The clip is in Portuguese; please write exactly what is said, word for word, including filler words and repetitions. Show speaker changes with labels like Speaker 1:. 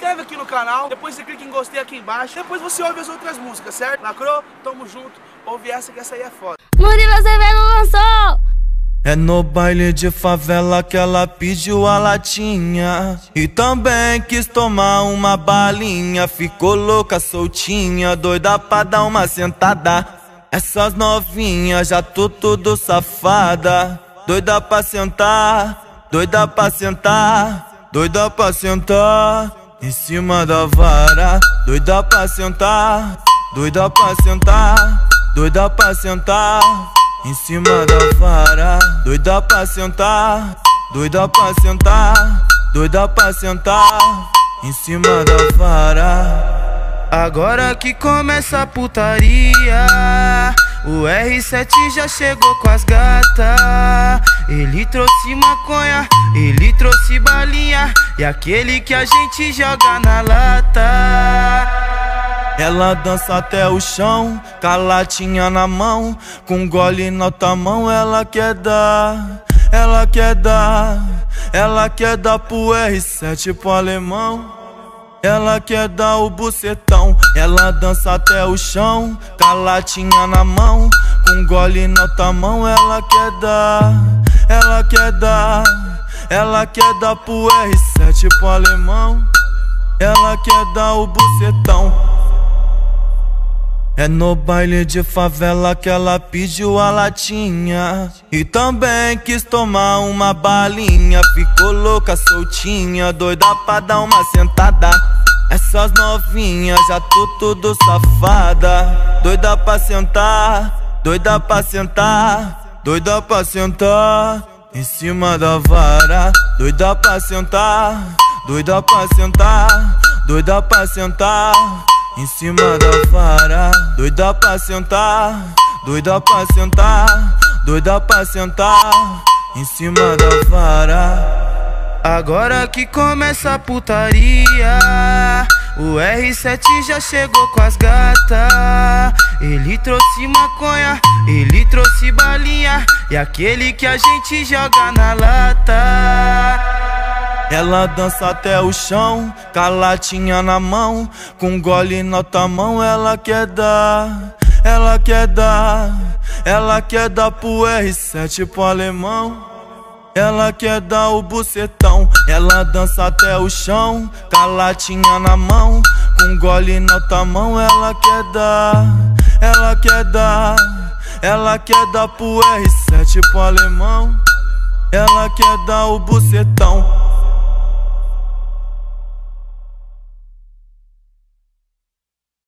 Speaker 1: inscreve aqui no canal, depois você clica em gostei aqui embaixo, depois você ouve as outras músicas, certo? Lacrou? Tamo junto, ouve essa que essa aí é foda.
Speaker 2: Murilo Azevedo lançou.
Speaker 3: É no baile de favela que ela pediu a latinha e também quis tomar uma balinha. Ficou louca, soltinha, doida pra dar uma sentada. Essas novinhas já tô tudo safada, doida pra sentar, doida pra sentar, doida pra sentar em cima da vara, doida pra sentar, doida pra sentar, doida pra sentar em cima da vara, doida pra sentar, doida pra sentar, doida pra sentar em cima da vara. Agora que começa a putaria, o R sete já chegou com as gatas. Ele trouxe maconha, ele trouxe balinha e aquele que a gente joga na lata. Ela dança até o chão, com a latinha na mão, com gole na outra mão ela quer dar. Ela quer dar, ela quer dar pro R sete, pro alemão. Ela quer dar o bucetão, ela dança até o chão, com a latinha na mão, com gole na outra mão ela quer dar. Ela quer dar, ela quer dar pro R sete, pro alemão. Ela quer dar o bucetão. É no baile de favela que ela pediu a latinha e também quis tomar uma balinha. Ficou louca, soltinha, doida pra dar uma sentada. Essas novinhas já tô tudo safada, doida pra sentar, doida pra sentar, doida pra sentar em cima da vara, doida pra sentar, doida pra sentar, doida pra sentar em cima da vara, doida pra sentar, doida pra sentar, doida pra sentar em cima da vara. Agora que começa a putaria, o R sete já chegou com as gatas. Ele trouxe maconha, ele trouxe balinha e aquele que a gente joga na lata. Ela dança até o chão, com a latinha na mão, com gole na outra mão ela quer dar. Ela quer dar, ela quer dar pro R sete, pro alemão. Ela quer dar o bucetão, ela dança até o chão, com a latinha na mão, com gole na outra mão ela quer dar. Ela quer dar, ela quer dar pro R sete, pro alemão. Ela quer dar o bucetão.